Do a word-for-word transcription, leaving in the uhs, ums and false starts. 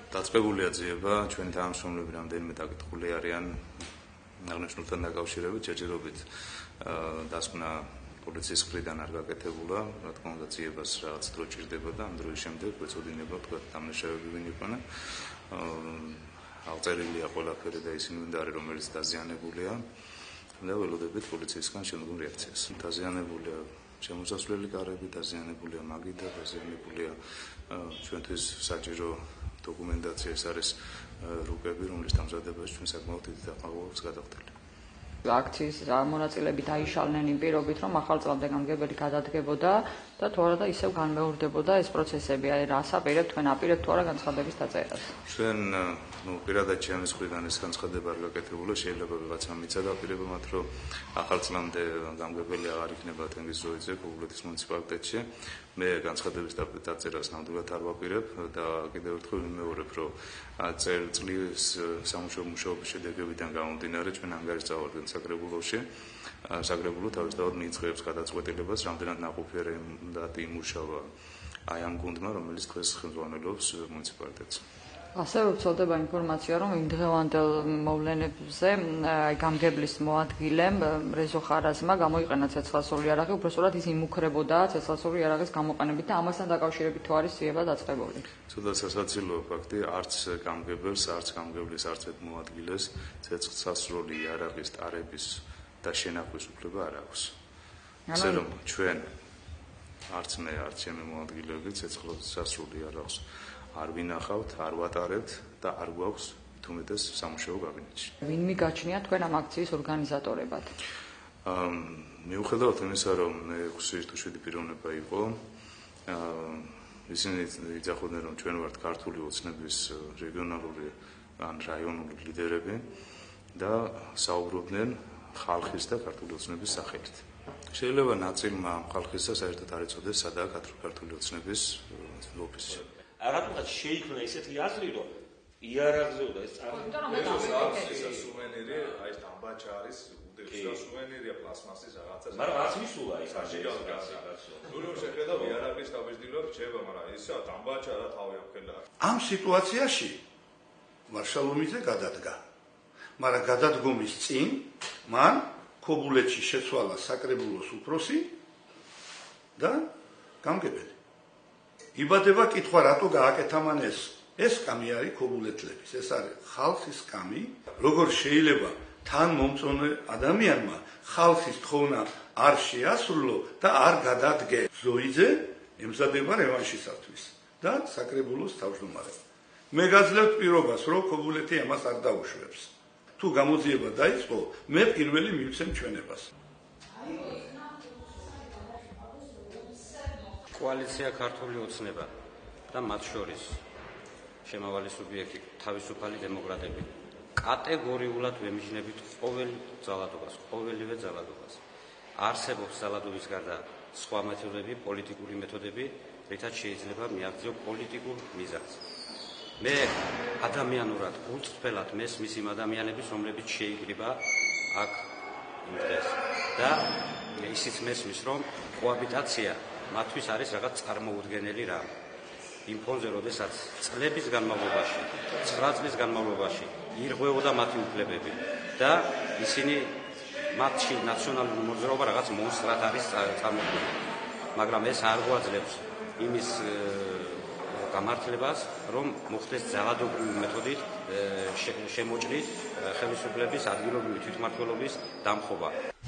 დაწყებულია ძიება ჩვენი თანამშრომლები რამდენიმე დაკითხული არიან აღნიშნულთან დაკავშირებით ჯერჯერობით დასკვნა პოლიციის მხრიდან არ გაკეთებულა, რა თქმა უნდა ძიებას რაღაც დრო ჭირდებოდა, ამ დროის შემდეგ ვეცოდინებო თქვა დამნაშავეები ვინ იყვნენ. აღწერილია ყველაფერი და ისინი უნდა არის რომელიც დაზიანებულია და ველოდებით პოლიციისგან შემდგომ რეაქციას. დაზიანებულია შემოსასვლელი კარები, დაზიანებულია მაგიდა, დაზიანებულია ჩვენთვის საჭირო დოკუმენტაცია, ეს არის რუკები, რომლის დამზადებაში ჩვენ საკმაოდ დიდი დახმარება გადავხდით. აქციის მონაწილეები დაიშალნენ იმ პირობით, რომ ახალწლამდე გამგებელი გადადგებოდა და თუ არა და ისევ განმეორდებოდა ეს პროცესები, აი რას აპირებთ თქვენ აპირებთ თუ არა განცხადების დაწერას. ჩვენ ნუ პირადად ჩემს მხრიდან ეს განცხადება არ გაკეთებულა, შეიძლება ვიღაცა მიცადა აპირება მათ, რომ ახალწლამდე გამგებელი აღარ იქნება თენგიზ ზოიძე ქობულეთის მუნიციპალიტეტში. მე განცხადების დაწერას ნამდვილად არ ვაპირებ და კიდევ ერთხელ ვიმეორებ, რომ წელწლის სამუშაო მუშაობის შედეგებიდან გამომდინარე ჩვენ ანგარიშს საკრებულოში საკრებულო თავისთავად მიიწევს გადაწყვეტილებას, რამდენად ნაყოფიერი უნდა იმუშავა აი ამ გუნდმა, რომელიც დღეს ხელმძღვანელობს მუნიციპალიტეტს. ასევე ვწოლდება ინფორმაცია, რომ იმ დღევანდელ მოვლენებზე გამგებლის მოადგილემ რეზო ხარაზმა გამოიყენა ცეცხლსასროლი იარაღი, უბრალოდ ის იმუქრებოდა ცეცხლსასროლი იარაღის გამოყენებით და ამასთან დაკავშირებით თუ არის ძიება დაწყებული. ცოტა სასაცილოა ფაქტი, არც გამგებელს, არც გამგებლის, არც ერთ მოადგილეს ცეცხლსასროლი იარაღის ტარების და შენახვის უფლება არ აქვს. ისე რომ ჩვენ არც მე, არც ჩემი მოადგილეები ცეცხლსასროლი იარაღს არ ვინახავთ, არ ვატარებთ და არ გვაქვს თუმეტეს სამუშაო კაბინეტში. ვინ მიგაჩნია თქვენ ამ აქციის ორგანიზატორებად? მიუხედავად იმისა, რომ ექვსი თუ შვიდი პიროვნება იყო, ისინი იძახოდნენ, რომ ჩვენ ვართ ქართული ოცნების რეგიონალური ან რაიონული ლიდერები და საუბრობდნენ ხალხის და ქართული ოცნების სახელით. შეიძლება ნაწილმა ხალხისა საერთოდ არ იცოდეს სადაა ქართული ოცნების ოფისი. რატომღაც შეიქმნა ისეთი აზრი, რომ იარაღზე უნდა ეს წარმოიქმნას სუვენირი, აი ეს დამბაჩა არის, უდევსა სუვენირია პლასმასის რაღაცა. მაგრამ რაც მისულა ის აშიგავ გასაკაცო. ნუ რომ შეხედავ იარაღის დაბეჭდილება რჩება, მაგრამ ისა დამბაჩა და თავი ამხელა. ამ სიტუაციაში მარშალომიძე გადადგა. მაგრამ გადადგომის წინ მან ქობულეთში შეცვალა საკრებულოს უფროსი და გამგებელი. იბადება კითხვა, რატო გააკეთა მან ეს? ეს კამი არის ქობულეთლების, ეს არის ხალხის კამი. როგორ შეიძლება თან მომწონე ადამიანმა ხალხის თხოვნა არ შეასრულო და არ გადადგე? ზოიძე ემზადება რევანშისათვის და საკრებულოს თავმჯდომარე. მე გაძლევთ პირობას, რომ ქობულეთი ამას არ დაუშვებს. თუ გამოძიება დაიწყო, მე პირველი მივცემ ჩვენებას. კოალიცია ქართული ოცნება და მათ შორის შემავალი სუბიექტი თავისუფალი დემოკრატები კატეგორიულად ვემიჯნებით ყოველ ძალადობას, ყოველივე ძალადობას. არსებობს ძალადობის გარდა სხვა მეთოდები, პოლიტიკური მეთოდები, რითაც შეიძლება მიაღწიო პოლიტიკურ მიზანს. მე ადამიანურად გულწრფელად მესმის იმ ადამიანების, რომლებიც შეიკრიბა აქ იმ დღეს და ისიც მესმის, რომ კოაბიტაცია მათთვის არის რაღაც წარმოუდგენელი რამ. იმ ფონზე, როდესაც წლების განმავლობაში, ცხრა წლის განმავლობაში ირღვეოდა მათი უფლებები და ისინი მათში ნაციონალური მოძრაობა რაღაც მონსტრად არის წარმოქმნილი. მაგრამ ეს არ გვაძლევს იმის გამართლებას, რომ მოხდეს ძალადობრივი მეთოდით შემოჭრით ხელისუფლების ადგილობრივი თვითმმართველობის დამხობა.